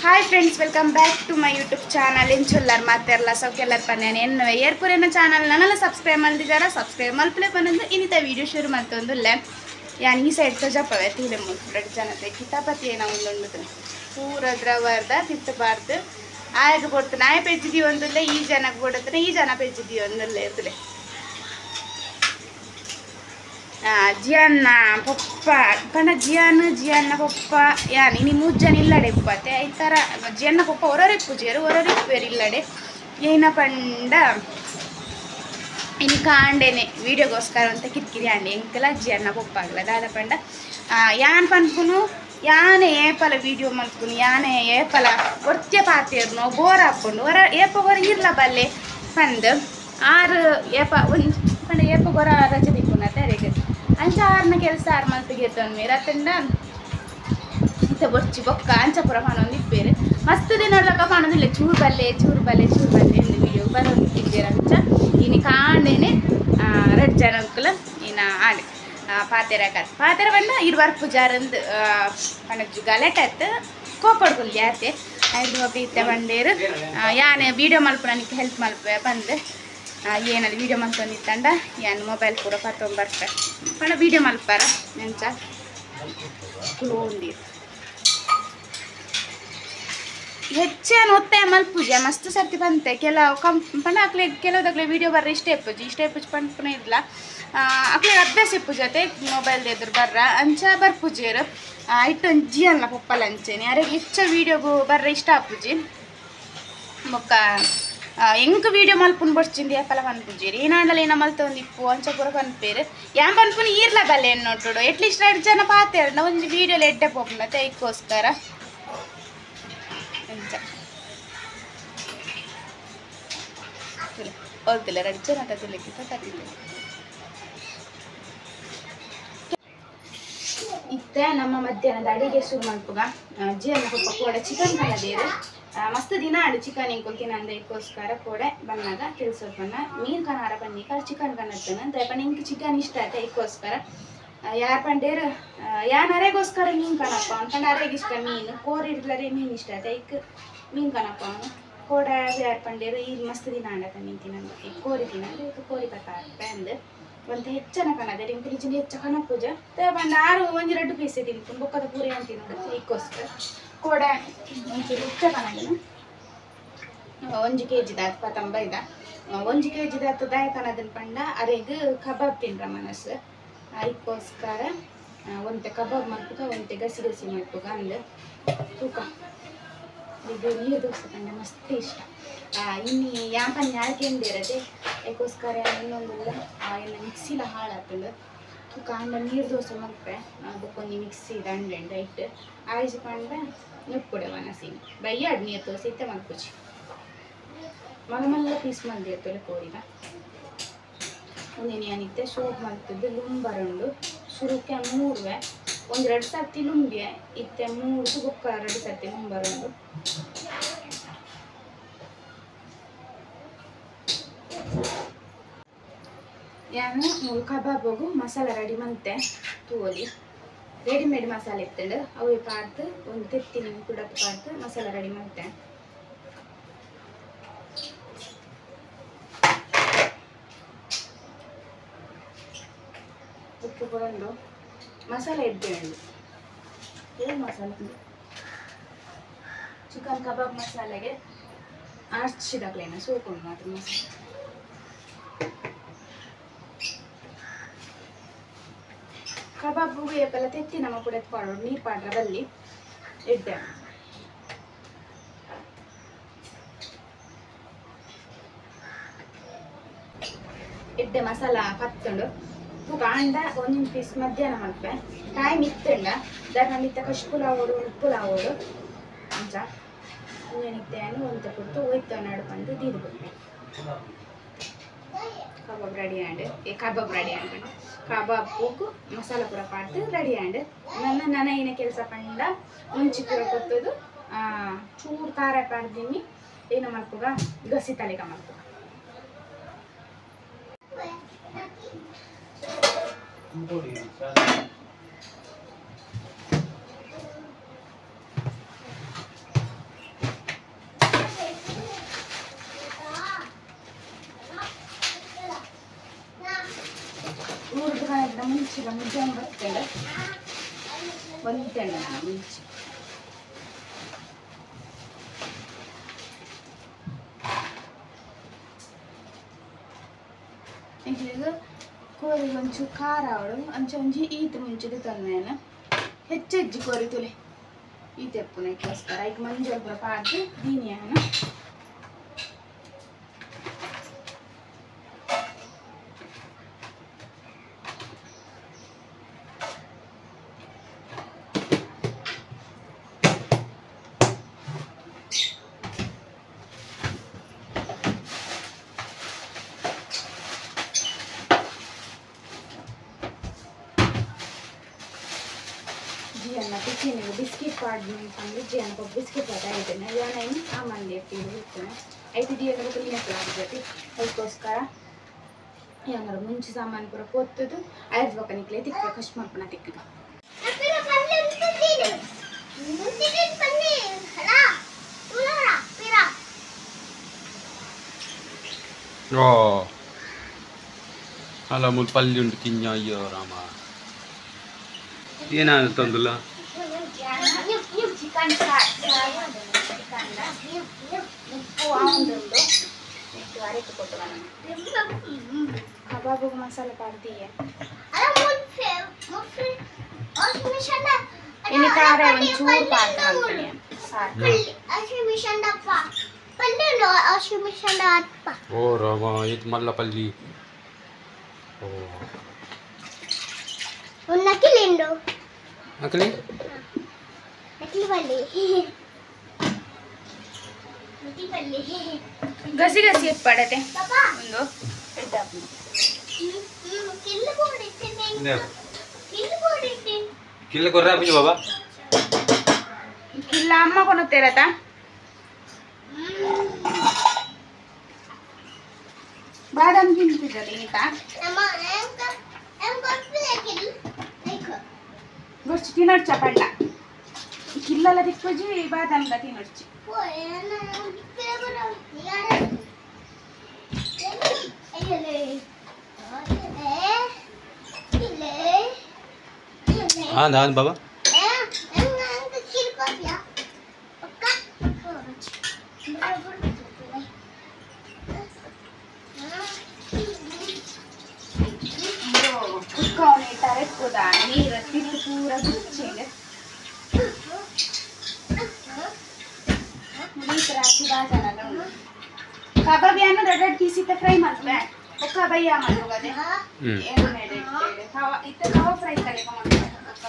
Hi friends, welcome back to my YouTube channel. ಎಂಚುಲ್ಲಾರ್ ಮಾತೆರ್ಲ ಸೌಕೆಲ್ಲರ್ ಪನ್ಯಾನೆ ಎನ್ನುವೆ ಏರ್ಪುರೇನ ಚಾನಲ್ ನನ್ನೆಲ್ಲ ಸಬ್ಸ್ಕ್ರೈಬ್ ಮಾಡಿದಾರ. ಸಬ್ಸ್ಕ್ರೈಬ್ ಮಲ್ಪಲೆ ಬಂದು ಇನ್ನಿತ ವೀಡಿಯೋ ಶುರು ಮಾಡ್ತೊಂದುಲ್ಲೆ ಯಾನ್ ಈ ಸೈಡ್ ತಜಪ್ಪವೆ ತೀಲೆ ಮೂರು ಜನತೆ ಕಿತಾಪತಿ ಏನೋ ಒಂದೊಂದು ಪೂರದ್ರವರ್ದ ತಿತ್ತಬಾರ್ದು ಆಯ್ಕೆ ಕೊಡ್ತು ನಾಯ ಪೆಜ್ಜಿದೀವಿ ಒಂದುಲ್ಲೆ ಈ ಜನಕ್ಕೆ ಕೊಡುತ್ತೆ ಈ ಜನ ಪೆಜ್ಜಿದೀವಿ ಒಂದಲ್ಲೇ ಇರ್ತದೆ. ಜಿಯನ್ನ ಪಪ್ಪ ಪಂಡ ಜಿಯನ್ನ ಪಪ್ಪ ಯಾನ್ ಇನಿ ಮೂರು ಜನ ಇಲ್ಲಡೆ ಇಪ್ಪತ್ತೆ ಈ ಥರ ಜಿಯನ್ನ ಪಪ್ಪ ಹೊರರಿಪ್ಪುಜೇರು ಹೊರರಿಪ್ಪೇರು ಇಲ್ಲಡೆ ಏನ ಪಂಡ ಇನ್ನು ಕಾಂಡೇನೆ ವೀಡಿಯೋಗೋಸ್ಕರ ಅಂತ ಕಿರಿಕಿರಿ ಆಂಡೆ ಎಂಕಲ ಜಿಯನ್ನ ಪಪ್ಪ ಆಗಲ್ಲ ದಾದ ಪಂಡ ಯಾನ್ ಪನ್ಪುನು ಯಾನೇ ಏಪಲ ವೀಡಿಯೋ ಮಲ್ಪುನು ಯಾನೇ ಏಪಲ ಒರ್ತ್ಯ ಪಾತೇರ್ನು ಬೋರ್ ಹಾಕ್ಕೊಂಡು ಹೊರ ಏಪ ಹೊರ ಇರ್ಲ ಬಲ್ಲೆ ಪಂದು ಆರು ಏಪ ಒಂದು ಪಂಡ ಏಪ ಗೊರ ರಜೆ ದಿಕ್ಕುನ ತೆರೆಗೆ ಅಂಚ ಆರ್ನ ಕೆಲಸ ಆರು ಮಲ್ಪಿಗೆ ತಂದು ರತ್ತಂಡ ಇಂಥ ಬೊಚ್ಚಿ ಬೊಕ್ಕ ಅಂಚಪುರ ಪಾನೊಂದು ಇಪ್ಪೇರು ಮಸ್ತ್ ದಿನಡ್ಲಕ್ಕ ಪಾನೊಂದಿಲ್ಲ ಚೂರು ಬಲ್ಲೆ ಎಂದು ವೀಡಿಯೋ ಬರೋದಿದ್ದೇರ ಅಂಚ ಇನ್ನು ಕಾಂಡೇನೆ ರೆಡ್ ಜನ ಅಂಕುಲ ಇನ್ನು ಆಡೆ ಪಾತೆರ ಬಂದ ಇರುವಾರ ಪೂಜಾರಂದು ಪಣಜು ಗಲೆಟತ್ತು ಕೋಪಡ್ಗುಲ್ಲಿ ಆತೆ ಐದು ಬೀತೆ ಬಂಡೇರು ಯಾನೆ ವೀಡಿಯೋ ಮಲ್ಪ ನನಗೆ ಹೆಲ್ಪ್ ಮಲ್ಪೆ ಬಂದು ಏನಲ್ಲಿ ವೀಡಿಯೋ ಮಲ್ಕೊಂಡಿತ್ತಂಡ ಯಾನು ಮೊಬೈಲ್ ಕೂಡ ಪತ್ತೊಂಬರ್ತೆ ಪಣ ವೀಡಿಯೋ ಮಲ್ಪಾರ ನೆಂಚ ಕುಲೋಂದಿ ಹೆಚ್ಚೇನು ಒತ್ತಾಯ ಮಲ್ಪುಜ ಮಸ್ತ್ ಸರ್ತಿ ಬಂತೆ ಕೆಲವು ಪಂಡ ಅಕ್ಲೆ ಕೆಲವುದಾಗ್ಲೆ ವೀಡಿಯೋ ಬರ್ರ ಇಷ್ಟೇ ಇಪ್ಪುಜಿ ಪಂಪನೇ ಇರಲ್ಲ ಅಕ್ಲೆ ಅಭ್ಯಾಸ ಇಪ್ಪುಜತೆ ಮೊಬೈಲ್ ಎದುರು ಬರ್ರ ಅಂಚ ಬರ್ಪುಜೇರು ಇಟ್ಟೊಂದು ಜಿ ಅಲ್ಲ ಪಪ್ಪಲ ಅಂಚೇನೆ ಅರೆಗೆ ಹೆಚ್ಚ ವೀಡಿಯೋಗು ಬರ್ರ ಇಷ್ಟ ಆಪುಜಿ ಮೊಕ್ಕ ಎಂಕ್ ವೀಡಿಯೋ ಮಲ್ಪುನ್ ಬಡ್ಚಿಂದು ಯಾಪಲ ಪನ್ಪುಜೇರಿ ಏನಾಂಡಲ ಏನ ಮಲ್ತ ಒಂದು ಇಪ್ಪು ಅಂಚ ಪೂರ ಪನ್ಪೇರು ಯಾನ್ ಪನ್ಪುನ್ ಈರ್ಲ ಬಲ್ಲೆ ನೋಟೋಡು ಎಟ್ಲೀಸ್ಟ್ 2 ಜನ ಪಾತೇರು ನಾ ಒಂದು ವೀಡಿಯೋಲಿ ಎಡ್ಡೆ ಪೋಪುನ ತೈಕೋಸ್ಕರ ಅಂಚ ಹೋಗ್ತಿಲ್ಲ 2 ಜನ ತಗೊಳ್ಳಿಕ್ಕಿಂತ ತಟ್ಟಿಲ್ಲ ಇತ್ತ ನಮ್ಮ ಮಧ್ಯಾಹ್ನದ ಅಡಿಗೆ ಶುರು ಮಲ್ಪುಗ ಜಿಯನ್ನ ಪಪ್ಪ ಕೂಡ ಚಿಕನ್ ಕಲದೇರು ಮಸ್ತ್ ದಿನ ಆಡು ಚಿಕನ್ ಇಂಕೊಲ್ತೀನಿ ಅಂದಕ್ಕೋಸ್ಕರ ಕೋಡೆ ಬಂದಾಗ ತಿಳಿಸೋಪನ್ನ ಮೀನು ಕನಾರ ಬನ್ನಿಕ ಚಿಕನ್ ಕನ್ನತ್ತನ ದಯಪಣ್ಣ ಇಂಕ ಚಿಕನ್ ಇಷ್ಟ ಆಯ್ತು ಅದಕ್ಕೋಸ್ಕರ ಯಾರು ಪಂಡೇರು ಯಾನ್ ಅರೆಗೋಸ್ಕರ ಮೀನು ಕಣಪ್ಪ ಅನ್ಕೊಂಡು ಅರೆಗೆ ಇಷ್ಟ ಮೀನು ಕೋರಿ ಇಡ್ಲರೆ ಮೀನು ಇಷ್ಟ ಆಯ್ತು ಐಕ್ ಮೀನು ಕಣಪ್ಪ ಅವನು ಕೋಡ ಯಾರು ಪಂಡೇರು ಈಗ ಮಸ್ತ್ ದಿನ ಆಡಕ ಮೀನು ತಿನ್ನಂದು ಕೋರಿ ತಿನ್ನಂದು ಈಗ ಕೋರಿ ಕಟ್ಟ ಅಂದು ಒಂದು ಹೆಚ್ಚನ ಕಣದೆ ಇಂಕ ನಿಜ ಹೆಚ್ಚ ಕಣ ಪೂಜೆ ಬಂದ 1-2 ಪೀಸೆ ತಿನ್ಕೊಂಡು ಬೊಕ್ಕದ ಪೂರಿ ಅಂತ ತಿನ್ನೋದು ಇದಕ್ಕೋಸ್ಕರ ಕೋಡ ಒಂಚೂರು ಹೆಚ್ಚ ಕಣಗಿನ 1 kg ದಾತ್ ಪತಂಬೈದ 1 kg ದಾತ್ ದಾಯ ಕಣದನ್ ಪಂಡ ಅರೆಗೆ ಕಬಾಬ್ ತಿನ್ರ ಮನಸ್ಸು ಅದಕ್ಕೋಸ್ಕರ ಒಂತೆ ಕಬಾಬ್ ಮಲ್ಪುಗ ಒಂತೆ ಗಸಿ ಮಲ್ಪುಗ ಅಂದು ತೂಕ ಇದು ನೀರು ದೋಸೆ ಪಂಡ ಮಸ್ತ್ ಇಷ್ಟ ಇನ್ನು ಯಾಪನ್ ಯಾಕೆಂದಿರದೆ ಅದಕ್ಕೋಸ್ಕರ ಇನ್ನೊಂದಿಲ್ಲ ಎಲ್ಲ ಮಿಕ್ಸಿಲ ಹಾಳಾತಂಡು ಕಾಂಡ ನೀರು ದೋಸೆ ಮಲ್ಪೆ ಅದಕ್ಕೊಂದು ಮಿಕ್ಸಿ ದಂಡೆ ಇಟ್ಟು ಆಯ್ಸಿ ಪಂಡ ನುಪ್ಪುಡೆ ಮನಸ್ಸಿ ಬೈಯಾಡು ನೀರು ದೋಸೆ ಇತ್ತೆ ಮಲ್ಪುಜಿ ಮಲ್ಲ ಪೀಸ್ ಮಲ್ದಿರ್ತಲೆ ಕೋರಿನ ಒಂದಿನ ಏನಿತ್ತೆ ಸೋಪ್ ಮಲ್ತಿದ್ದು ಲುಂಬರಂಡು ಶುರುಕ್ಕೆ 3 1-2 ಸರ್ತಿ ಲುಂಬಿಯ ಇತ್ತೆ 3 ಬೊಕ್ಕ 2 ಸರ್ತಿ ಲುಂಬರಂಡು ಯಾನು ಕಬಾಬು ಮಸಾಲ ರೆಡಿ ಮಂತೆ ತೂಲಿ ರೆಡಿಮೇಡ್ ಮಸಾಲೆ ಇತ್ತಂಡು ಅವೇ ಪಾರ್ದು ಒಂದು ತೆತ್ತಿನ ಕುಡಕ್ಕೆ ಪಾರ್ದು ಮಸಾಲ ರೆಡಿ ಮಂತೆ ಉಪ್ಪು ಕೊಡಂಡು ಮಸಾಲೆ ಇದ್ದೇಳು ಏನು ಮಸಾಲೆ ಚಿಕನ್ ಕಬಾಬ್ ಮಸಾಲೆಗೆ ಆರ್ಚಿದಾಗ್ಲೇನ ಸೋಕೊಂಡು ಮಾತ್ರ ಮಸಾಲೆ ಕಬಾಬು ಏಪೆಲ್ಲ ತೆತ್ತಿ ನಮ್ಮ ಕೂಡ ಎತ್ಕೊಳ್ಳೋದು ನೀರು ಪಾಡ್ರ ಬಲ್ಲಿ ಇಡ್ಡೆ ಇಡ್ಡೆ ಮಸಾಲ ಪತ್ತುಂಡು ತೂಕ ಅಂಡ 1 ಪೀಸ್ ಮಧ್ಯಾಹ್ನ ಮಲ್ಪೆ ಟೈಮ್ ಇತ್ತಂಡ ದಾಖಂಡಿತ್ತ ಕಶ್ಪುಲಾವೋಡು ಉಪ್ಪುಲಾವೋಡು ಅಂಚ ಏನಿತ್ತೇನು ಒಂತ ಕೊಟ್ಟು ಹೋಯ್ತು ನಡ್ಕೊಂಡು ದೀದು ಕೊಟ್ಟೆ kebab ready and kebab masala ಪೂರ ಪಾಡ್ದು ರೆಡಿ ಆಂಡ್ ನನ್ನ ಏನ ಕೆಲಸ ಪಂಡ ಮುಂಚಿ ಪೂರ ಕೊತ್ತದು ಚೂರು ಖಾರ ಪಾಡ್ದೀನಿ ಏನು ಮಲ್ಪುಗ ಗಸಿ ತಲೆಗ ಮಲ್ಪುಗ ಊರ್ದು ಮುಂಚೆ ಮುಂಜಾನೆ ಬರ್ತೇನೆ ಬಂತೇನೆ ನಾನು ಮುಂಚೆ ಈಗ ಕೋರಿಗೆ ಒಂಚೂರು ಖಾರ ಅವಳು ಒಂಚೊಂಜಿ ಈತ ಮುಂಚೆದು ತಂದೇನು ಹೆಚ್ಚೆಜ್ಜಿ ಕೋರಿ ತುಲೆ ಈ ತೆಪ್ಪುನಕ್ಕೋಸ್ಕರ ಈಗ ಮಂಜಲ್ ಪುರ ಪಾಡ್ದು ದೀನಿಯಾನು ಬಿಸ್ಕಿಟ್ ಪಾಡ್ದು ಅಂತಂದ್ರೆ ಜೀವನ ಬಿಸ್ಕಿಟ್ ಪಾಡ ಇದ್ದೇನೆ ಏನು ಸಾಮಾನ್ಯ ಇರ್ತೇನೆ ಐದು ಜೀವನ ಕ್ಲೀನಾಗಿ ಅದಕ್ಕೋಸ್ಕರ ಏನಾರು ಮುಂಚೆ ಸಾಮಾನು ಪೂರ ಕೊತ್ತದು ಐದು ಬಕ್ಕ ನಿಕ್ಲೆ ತಿಕ್ಕ ಕಷ್ಟ ಮಾಡ್ಕೊಳ ತಿಕ್ಕ ಅಲ್ಲ ಮುಲ್ಪಲ್ಲಿ ಉಂಟು ತಿನ್ನ ಅಯ್ಯೋ ರಾಮ ಏನಾದ್ರು ತಂದಿಲ್ಲ ಕಬಾಬು ಮಸಾಲೆ ಪಾಡ್ತೀಯ ಇನ್ನು ಖಾರ ಒಂಚೂರು ಪಾಡ್ತೀನಿ ಓ ರಾಮ ಇದು ಮಲ್ಲಪಲ್ಲಿ ಓ ನಕಲಿಂಡು ನಕಲಿ ನಕಲಿ ಬಲ್ಲಿ ಗಸಿ ಗಸಿ ಪಡತೆ ಒಂದು ಕಿಲ್ಲ ಕೊರ್ರ ಬಿಜು ಬಾಬಾ ಕಿಲ್ಲ ಅಮ್ಮ ಕೊನತ್ತೇರತ ಬಾದಾಮ್ ತಿಂತಿದ್ದಲ್ಲಿ ಈತ ಗೊರ್ಚಿ ತಿನ್ನೋಡ್ ಚಪಂಡ ಕಿಲ್ಲಲ್ಲ ತಿಕ್ಕೋಜಿ ಬಾದಾಮ್ಗ ತಿನ್ನೋಡ್ಚಿ हाँ दान बाबा ನೀರು ತಿಟ್ಟು ಪೂರ ಗುಚ್ಚಿಗೆ ನೀರು ಹಾಕಿ ಬಾಜಾನಲ್ಲ ಉಂಟು ಕಬಾಬ್ ಏನು ರೆಡ್ ಕಿಸಿತ ಫ್ರೈ ಮಾಡ್ತೇವೆ ಒಕ್ಕ ಬಯ್ಯ ಮಾಡೋಗದೆ ಎಣ್ಣೆ ಇತ್ತ ಕವ ಫ್ರೈ ಕಲಿಕ ಮಾಡ್ತೇವೆ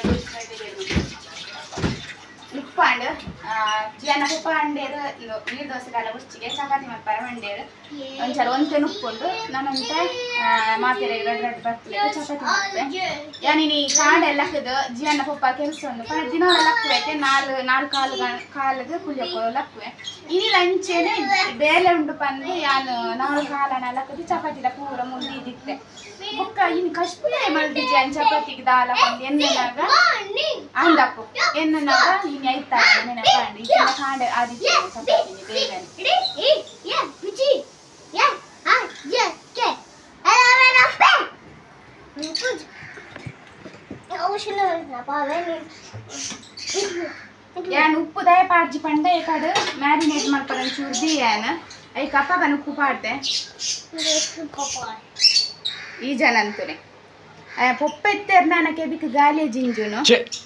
ಉಪ್ಪಾಂಡು ಜನ ಉಪ್ಪ ಅಂಡೇರು ನೀರು ದೋಸೆ ಕಾಲ ಉಚ್ಚಿಗೆ ಚಪಾತಿ ಮಾಡ್ತಾರೆ ಮಂಡೇರು ಒಂಚೂರು ಒಂತೆ ಉಪ್ಪುಂಡು ನಾನಂತ ಮಾತೆರೆ ರೆಡ್ ಬರ್ತಲೆ ಚಪಾತಿ ಮಾಡ್ತೆ ಯಾನಿ ಕಾಂಡೆ ಲಕ್ಕದು ಜೀವನ ಪಪ್ಪ ಕೆಲಸ ಉಂಡು ದಿನ ಲಕ್ಕುವೆ ನಾಲ್ಕು ಕಾಲದ ಕುಳಿಯಕ್ಕೋ ಲಕ್ಕುವೆ ಇನಿ ಲಂಚೇನೆ ಬೇಲೆ ಉಂಡು ಪಂದು ಯಾನು 4 ಕಾಲನ ಲಕ್ಕದು ಚಪಾತಿದ ಪೂರ ಮುಳ್ಳಿದಿತ್ತೆ ಬೊಕ್ಕ ಇನ್ನು ಕಷ್ಟೇ ಮಲ್ದಿಜಿ ಅನ್ ಚಪಾತಿಗೆ ದಾಲ ಬಂದು ಎಣ್ಣೆನಾಗ ಅಂದಪ್ಪು ಎಣ್ಣೆನಾಗ ಇನ್ನು ಐತಾರ ನೆನಪಂಡು ಈ ಕಾಂಡೆ ಆದಿತ್ಯ ಚಪಾತಿನಿ ಬೇಗನೆ ಯಾನ್ ಉಪ್ಪು ದಯ ಪಾಡ್ಜಿ ಪಂಡ ಏಕಾಡು ಮ್ಯಾರಿನೇಟ್ ಮಾಡ್ತಾರೆ ಚೂರ್ದಿ ಯಾನ್ ಐ ಕಪ್ಪಗನ ಉಪ್ಪು ಪಾಡ್ದೆ ಈ ಜನ ಅಂತೂನೆ ಪೊಪ್ಪೆತ್ತೇರ್ ನನಗೆ ಬಿಕ್ ಗಾಲಿಯ ಜಿಂಜುನು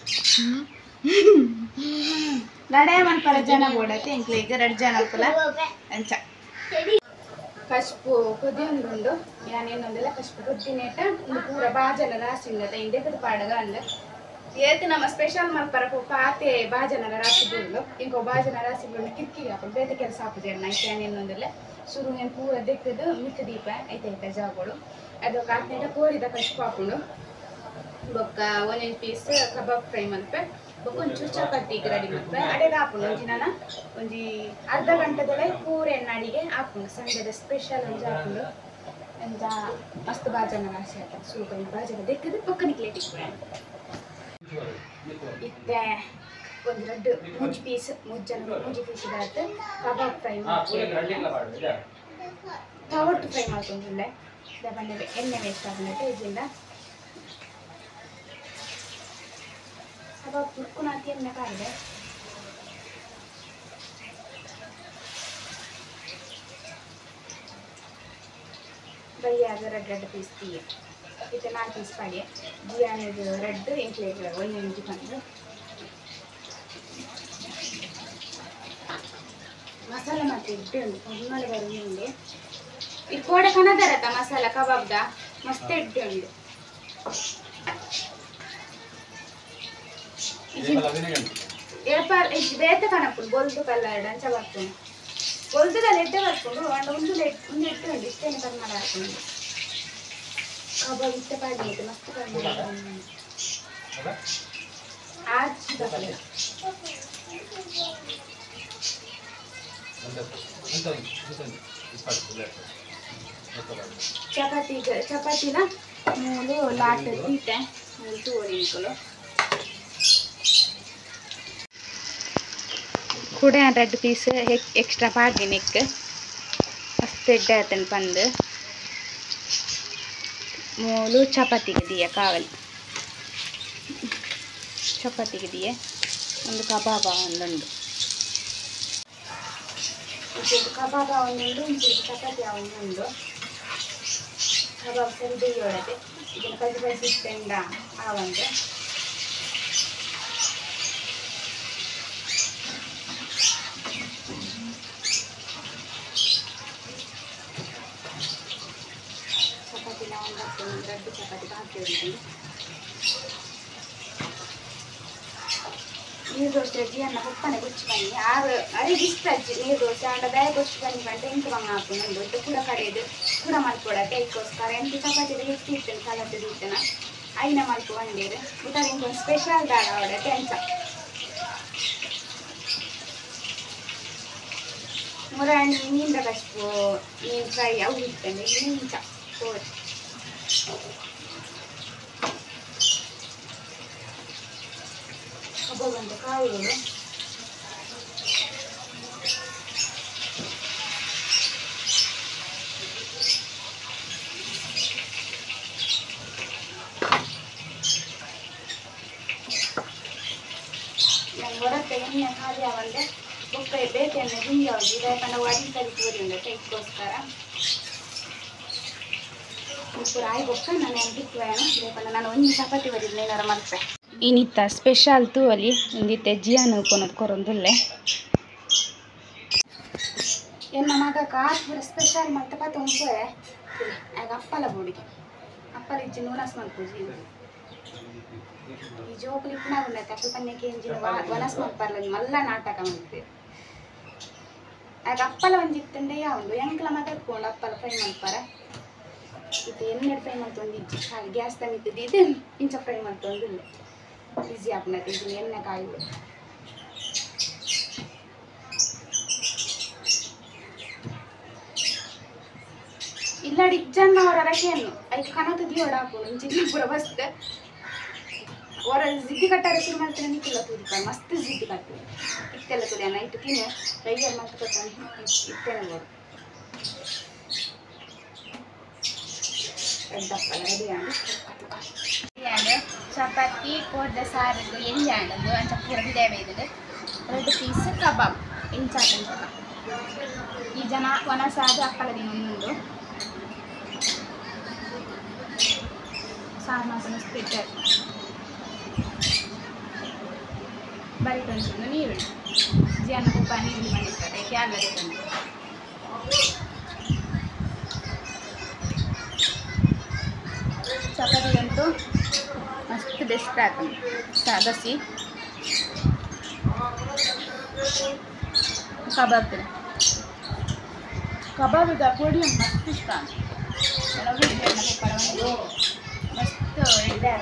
ಲಡೆ ಮನ್ಪರ ಜನ ಬೋಡತ್ತೆ ಇಂಕ್ಲ ಈಗ 2 ಜನ ಉಪ್ಪುಲ ಅಂಚ ಕಶ್ಪು ಕುದಿಯೊಂದುಂಡು ಯಾನೇನೊಂದಿಲ್ಲ ಕಶ್ಪು ಕುದ್ದಿನೇಟ ಇಂದು ಪೂರ ಬಾಜನ ರಾಸಿಂಗದ ಇಂಡೆ ಕದು ಪಾಡಗ ಅಂದ ಏತ್ ನಮ್ಮ ಸ್ಪೆಷಲ್ ಮಲ್ಪರ ಪಪ್ಪ ಆತೆ ಬಾಜನರ ರಾಸಿದುಂಡು ಇಂಕೋ ಬಾಜನ ರಾಸಿದುಂಡು ಕಿರ್ಕಿಗೆ ಹಾಕೊಂಡು ಬೇತೆ ಕೆಲಸ ಹಾಕುದು ಎಣ್ಣ ಐತೆ ಯಾನೇನೊಂದಿಲ್ಲ ಶುರು ಏನು ಪೂರ ದೆಕ್ಕದು ಮಿಕ್ಕ ದೀಪ ಐತೆ ಜಾಗಳು ಅದಕ್ಕೆ ಆತ್ನೇಟ ಕೋರಿದ ಕಶ್ಪು ಹಾಕೊಂಡು ಬೊಕ್ಕ 1 ಪೀಸ್ ಕಬಾಬ್ ಫ್ರೈ ಮಲ್ಪೆ ಬೊಕ್ಕ ಒಂಚೂರು ಚಪಾತಿಗೆ ರೆಡಿ ಮಲ್ಪೆ ಅಡೆಗೆ ಹಾಕೊಂಡು ಒಂಜಿನ ಒಂಜಿ ಅರ್ಧ ಗಂಟೆದೊಳೆ ಪೂರ ಎಣ್ಣೆ ಅಡಿಗೆ ಹಾಕೊಂಡು ಸಂಡೆದ ಸ್ಪೆಷಲ್ ಒಂಜಿ ಹಾಕೊಂಡು ಎಂತ ಮಸ್ತ್ ಬಾಜನ ರಾಶಿ ಆಯ್ತು ಸೂಪರ್ ಬಾಜನ ದೆಕ್ಕದು ಬೊಕ್ಕ ನಿಕ್ಲೇಟ್ ಇಕ್ವೆ ಇತ್ತೆ ಒಂದು 2 ಪೀಸ್ ಮೂಜಿ ಪೀಸ್ ಇದಾಯ್ತು ಕಬಾಬ್ ಫ್ರೈ ತವಟ್ಟು ಫ್ರೈ ಮಾಡ್ಕೊಂಡಿಲ್ಲ ಬಂದಿದೆ ಎಣ್ಣೆ ವೇಸ್ಟ್ ಆಗಿಲ್ಲ ಇದರಿಂದ कबाब कुरकुनाती है ना काट दे भैया अगर रेड पीस दिए इतना पीस पड़े बिरयानी रेड इंक्लेट वही इंटी पंद मसाला ಮತ್ತೆ ಇಡ್ಡು ಹೊನ್ನಲೆ ಬರುವುದಿಲ್ಲ ಇದು ಕೋಡೆ ಕನದರತ ಮಸಾಲ ಕಬಾಬ್ದ ಮಸ್ತ್ ಇಡ್ಡು ಏಪರ್ ಇದು ಬೇತೆ ಕನಪು ಬೋಲ್ದು ಕಲ್ಲಡ ಅಂಚ ಬರ್ತುಂಡು ಬೋಲ್ದು ಕಲ್ಲ ಎಡ್ಡೆ ಬರ್ಕೊಂಡು ಅಂಡ ಒಂದು ಇಟ್ಟು ಇಷ್ಟೇನು ಕರ್ನಾಡ ಹಾಕೊಂಡು ಕಬಾಬ್ ಇಷ್ಟ ಪಾಡಿದೆ ಮಸ್ತ್ ಕರ್ನಾಡ ಆಚಿ ಬರಲ್ಲ ಚಪಾತಿನ ಮೂಲು ಲಾಟ್ ತೀಟೆ ಮೂಲು ತೋರಿಕೊಳ್ಳು ಕೂಡ रेड पीस एक्स्ट्रा पाड़ी नेक मस्त एड्डे आतन पंद मूलू चपाती के दिए कावल चपाती के दिए ಒಂದು ಕಬಾಬ ಒಂದೊಂದು ಇದು ಕಬಾಬ ಒಂದೊಂದು ಇದು ಚಪಾತಿ ಒಂದೊಂದು ಕಬಾಬ್ ಸರಿ ಬೇಯೋಳತೆ ಇದನ್ನ ಕಜ್ಜಿ ಕಜ್ಜಿ ಇಟ್ಟೆಂಡ ಆವಂತೆ ಚಪಾತಿ ನಾವು ರೆಡ್ ಚಪಾತಿ ಹಾಕ್ತೀವಿ ನೀರು ದೋಸೆ ಅಜ್ಜಿ ಅನ್ನ ಪಪ್ಪನೆ ಗುಚ್ಚಿ ಬನ್ನಿ ಆರು ಅರಿಗೆ ಇಷ್ಟ ಅಜ್ಜಿ ನೀರು ದೋಸೆ ಅಂಡ ಬೇಗ ಗುಚ್ಚಿ ಬನ್ನಿ ಗಂಟೆ ಎಂಟು ಬಂಗ ಹಾಕು ನಂದು ಇಟ್ಟು ಕೂಡ ಕಡೆಯದು ಕೂಡ ಮಲ್ಕೊಡಕ್ಕೆ ಇದಕ್ಕೋಸ್ಕರ ಎಂಟು ಚಪಾತಿ ಹೆಚ್ಚು ಇರ್ತೇನೆ ಕಲದ್ದು ಇರ್ತೇನೆ ಐನ ಮಲ್ಕು ಬಂಡೇರು ಊಟ ಇಂಕೊಂದು ಸ್ಪೆಷಲ್ ದಾಳ ಅವಡೆ ಟೆನ್ಸ ಮುರಾಣಿ ಮೀನ್ದ ಕಷ್ಟು ಮೀನು ಫ್ರೈ ಅವು ಇರ್ತೇನೆ ಮೀನ್ಸ ಕೋರಿ ಕಬಾಬ್ ಕಾಯಿಗಳು ಹೊರತೆ ಎಣ್ಣೆ ಖಾಲಿ ಆವಂದೆ ಬೊಕ್ಕ ಬೇಕೆಣ್ಣೆ ಗುಂಡಿ ಹೋಗಿ ಯಾಕಂದ್ರೆ ಅಡಿ ಕರಿ ತೋರಿ ಉಂಡೆ ಟೈಕ್ಗೋಸ್ಕರ ಪೂರ ಆಯ್ ಬೊಕ್ಕ ನಾನು ಎಂಟಿಕ್ವೇಣ ಯಾಕಂದ್ರೆ ನಾನು ಒಂದು ಚಪಾತಿ ಬರಿದ್ನ ಏನಾರ ಮಾಡ್ತೆ ಇನ್ನಿತ್ತ ಸ್ಪೆಷಲ್ ತೂವಲಿ ಒಂದಿತ್ತೆ ಜಿಯಾನು ಕೊನೋದು ಕೊರೊಂದುಲ್ಲೆ ಎನ್ನ ಮಗ ಕಾಪುರ ಸ್ಪೆಷಲ್ ಮತ್ತೆ ಪತ್ತ ಉಂಪೆ ಆಗ ಅಪ್ಪಲ ಬುಡಿಗೆ ಅಪ್ಪಲ ಇಜ್ಜಿ ನೂನಸ್ ಮಲ್ಪುಜಿ ಈ ಜೋಕುಲಿ ಪುನಃ ಉಂಡೆ ತಪ್ಪು ಪನ್ಯಕ್ಕೆ ಎಂಜಿನ ವನಸ್ ಮಲ್ಪರ್ಲ ಮಲ್ಲ ನಾಟಕ ಮಾಡ್ತೀವಿ ಆಗ ಅಪ್ಪಲ ಒಂದಿತ್ತಂಡೆ ಯಾವುದು ಎಂಕ್ಲ ಮಾತಾಡ್ಕೊಂಡು ಅಪ್ಪಲ ಫ್ರೈ ಮಲ್ಪಾರ ಇದು ಎಣ್ಣೆಡು ಫ್ರೈ ಮಾಡ್ತೊಂದು ಇಜ್ಜಿ ಖಾಲಿ ಗ್ಯಾಸ್ ತಂದಿದ್ದು ಇದು ಇಂಚ ಫ್ರೈ ಮಾಡ್ತೊಂದು ಇಲ್ಲ ಈಸಿ ಆಗ್ನತ್ತೆ ಇದನ್ನ ಎಣ್ಣೆ ಕಾಯಿಗಳು ಇಲ್ಲಾಡಿ ಇಜ್ಜನ್ನ ಅವರ ರಕೆಯನ್ನು ಐದು ಕನತು ದಿಯೋಡ ಹಾಕೊಂಡು ಇಂಚಿನ ಪೂರ ಬಸ್ತ್ ಅವರ ಜಿಡ್ಡಿ ಕಟ್ಟಾರೆ ಶುರು ಮಾಡ್ತಾರೆ ನಿಕ್ಕೆಲ್ಲ ತುದಿಕ ಮಸ್ತ್ ಜಿಡ್ಡಿ ಕಟ್ತೀವಿ ಇತ್ತೆಲ್ಲ ತುದಿ ನೈಟ್ ತಿನ್ನು ರೈಯಲ್ಲಿ ಮತ್ತೆ ಕೊಟ್ಟಾನೆ ಇತ್ತೇನೆ ಬೋರು ಎಡ್ಡಪ್ಪಲ್ಲ ರೆಡಿ ಆಂಡು ಚಪಾತಿ ಕೋಡ್ದ ಸಾರದು ಎಣ್ಣೆ ಆಡೋದು ಅಂತ ಪೂರ ಬಿಡೇವೆ ಇದ್ದದು 2 ಪೀಸ್ ಕಬಾಬ್ ಇಂಚಾಟ ಈ ಜನ ಒನಸಾದ ಅಪ್ಪಲ ದಿನ ಒಂದೊಂದು ಸಾರು ಮಾತ್ರ ಮಸ್ತ್ ಬರೀ ತಂದು ನೀರು ಜನ ತುಪ್ಪ ನೀರು ಮಾಡಿರ್ತಾರೆ ಕ್ಯಾಲರಿ ತಂದು ಚಪಾತಿ ಅಂತೂ ಮಸ್ತ್ ಬೆಸ್ಟ್ ಆಗ್ತದೆ ಬಸಿ ಕಬಾಬ್ ಕಬಾಬಿಗೆ ಪೊಡಿ ಮಸ್ತ್ ಇಷ್ಟ ಮಸ್ತ್ ಎಡ್ಡೆ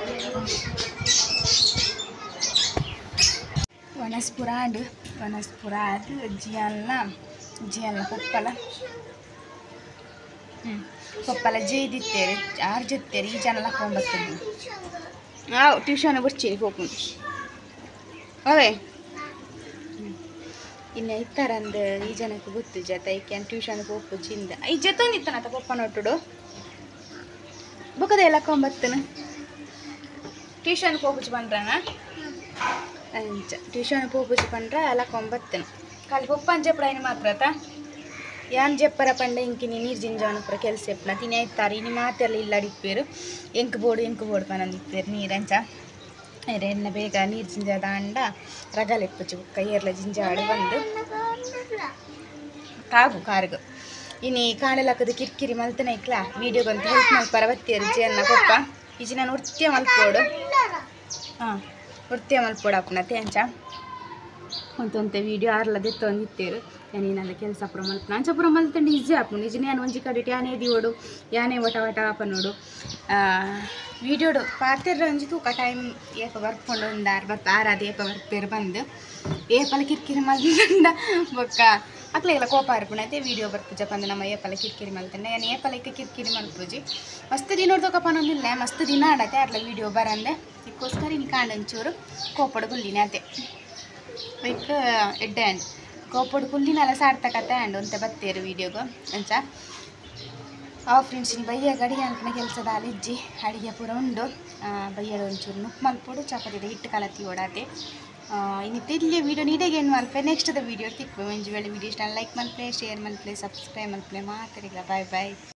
ವನಸ್ಪುರ ಅದು ಜಿಯಲ್ಲ ಪಪ್ಪಲ ಪಪ್ಪಲ ಜೇದಿತ್ತೇರಿ 6 ಜೊತ್ತೇರಿ ಈ ಜನ ಹಾಕೊಂಬರ್ತೀನಿ ನಾವು ಟ್ಯೂಷನ್ ಬರ್ಚೀನಿ ಹೋಗ್ಕೊಂಡು ಅವೇ ಇನ್ನು ಇತ್ತಾರಂದು ಈ ಜನಕ್ಕೆ ಗೊತ್ತು ಜೊತೆ ಈಕೆ ಟ್ಯೂಷನ್ಗೆ ಹೋಗ್ಪುಜಿಂದ ಈ ಜೊತೆ ಒಂದಿತ್ತಾನ ಪಪ್ಪ ನೋಟುಡು ಬುಕ್ಕದೆ ಎಲ್ಲ ಹಾಕೊಂಬರ್ತಾನೆ ಟ್ಯೂಷನ್ ಹೋಗ್ಬಿಟ್ಟು ಬಂದ್ರಣ ಅಂಚ ಟ್ಯೂಷನ್ ಹೋಗ್ಬಿಟ್ಟು ಬಂದ್ರೆ ಅಲ್ಲ ಕೊಂಬತ್ತನು ಕಾಲಿ ಪಪ್ಪನ ಜಪ್ಪಡಾಯಿನ ಮಾತ್ರ ಯಾನ್ ಜಪ್ಪರ ಪಂಡ ಇಂಕಿನಿ ನೀರು ಜಿಂಜಾವನಪುರ ಕೆಲಸ ಎಪ್ಪನ ತಿನಿ ಆಯ್ತಾರೆ ಇನಿ ಮಾತೆಲ್ಲ ಇಲ್ಲ ಅಡಿಪ್ಪೇರು ಎಂಕ್ ಬೋರ್ಡು ಪನಂದಿಪ್ಪೇರು ನೀರಂಚ ಎಣ್ಣೆ ಬೇಗ ನೀರು ಜಿಂಜಾದ ಅಂಡ ರಗಲೆಪ್ಪುಚ್ಚು ಕುಕ್ಕ ಏರ್ಲ ಜಿಂಜಾಡಿ ಬಂದು ಕಾಗು ಕಾರ್ಗು ಇನಿ ಕಾಣಲಕ್ಕದು ಕಿರಿಕಿರಿ ಮಲ್ತನ ಇಕ್ಲ ವೀಡಿಯೋಗಂತ ಹೆಲ್ಪ್ ಮಲ್ಪರ ಬತ್ತೇರು ಜೇನ್ನ ಪಪ್ಪ ಈಜಿ ನಾನು ನೃತ್ಯ ಮಲ್ಪೋಡು ನೃತ್ಯ ಮಲ್ಪೋಡು ಅಪ್ಪನ ತೇಂಚ ಒಂತೆ ವೀಡಿಯೋ ಆರ್ಲದೆ ತಂದಿತ್ತೇರು ಯಾನೇನಲ್ಲ ಕೆಲಸ ಪುರ ಮಲ್ಪನ ಅಂಚಪುರ ಮಲ್ತಂಡು ಈಜಿ ಆಪುಂಡು ಈಜಿ ನಾನು ಒಂಜಿ ಕಡಿಟ್ಟು ಯಾನೇ ದಿವೋಡು ಯಾನೇ ಒಟ ಒಟ ಆಪನೋಡು ವೀಡಿಯೋಡು ಪಾತೆರ್ರ ಒಂಜಿ ತೂಕ ಟೈಮ್ ಏಪ ಬರ್ಕೊಂಡು ಒಂದು ಆರಾದ ಏಪ ಬರ್ಪೇರು ಬಂದು ಏಪಲ ಕಿರಿಕಿರಿ ಮಲ್ತಂಡ ಬೊಕ್ಕ ಅಕ್ಲೆಲ್ಲ ಕೋಪ ಹರ್ಪುಣೈತೆ ವೀಡಿಯೋ ಬರ್ಪುಜ ಬಂದು ನಮ್ಮ ಏಪಲ ಕಿರಿಕಿರಿ ಮಲ್ತಂಡ ಯಾನು ಏಪಲಕ್ಕೆ ಕಿರಿಕಿರಿ ಮಲ್ಪುಜಿ ಮಸ್ತ್ ದಿನ ನೋಡ್ದೋಕಪ್ಪನೊಂದಿಲ್ಲ ಮಸ್ತ್ ದಿನ ಆಡತ್ತೆ ಅರ್ಲ ವೀಡಿಯೋ ಬರಂದೆ ಇದಕ್ಕೋಸ್ಕರ ಇನ್ನು ಕಾಂಡಂಚೂರು ಕೋಪಡು ಗುಲ್ಲಿನ ಅದೇ ಬೈಕ್ ಎಡ್ಡೆ ಹ್ಯಾಂಡ್ ಕೋಪಡು ಕುಲ್ಲಿನೆಲ್ಲ ಸಾರ್ತಕತ್ತೆ ಹ್ಯಾಂಡ್ ಒಂತೆ ಬತ್ತೇರು ವೀಡಿಯೋಗು ಅಂಚ ಫ್ರೆಂಡ್ಸ್ ಇನ್ನು ಬಯ್ಯಾಗ ಅಡಿಗೆ ಅಂಕನ ಕೆಲಸದ ಅಲಿಜ್ಜಿ ಅಡಿಗೆ ಪೂರ ಉಂಡು ಬಯ್ಯಡ ಒಂಚೂರು ನುಪ್ಪು ಮಲ್ಪೋಡು ಚಪಾತಿದ ಹಿಟ್ಟು ಕಲತಿ ಓಡಾತೆ ಇನ್ನಿತ್ತು ಇಲ್ಲಿ ವೀಡಿಯೋ ನೀಟಾಗಿ ಏನು ಮಲ್ಪೆ ನೆಕ್ಸ್ಟ್ ದ ವೀಡಿಯೋ ತಿಕ್ಕು ಒಂಜು ವೇಳೆ ವೀಡಿಯೋ ಇಷ್ಟ ಲೈಕ್ ಮಲ್ಪೆ ಶೇರ್ ಮಲ್ಪೆ ಸಬ್ಸ್ಕ್ರೈಬ್ ಮಲ್ಪೆ ಮಾತಾಡಿಲ್ಲ ಬಾಯ್ ಬಾಯ್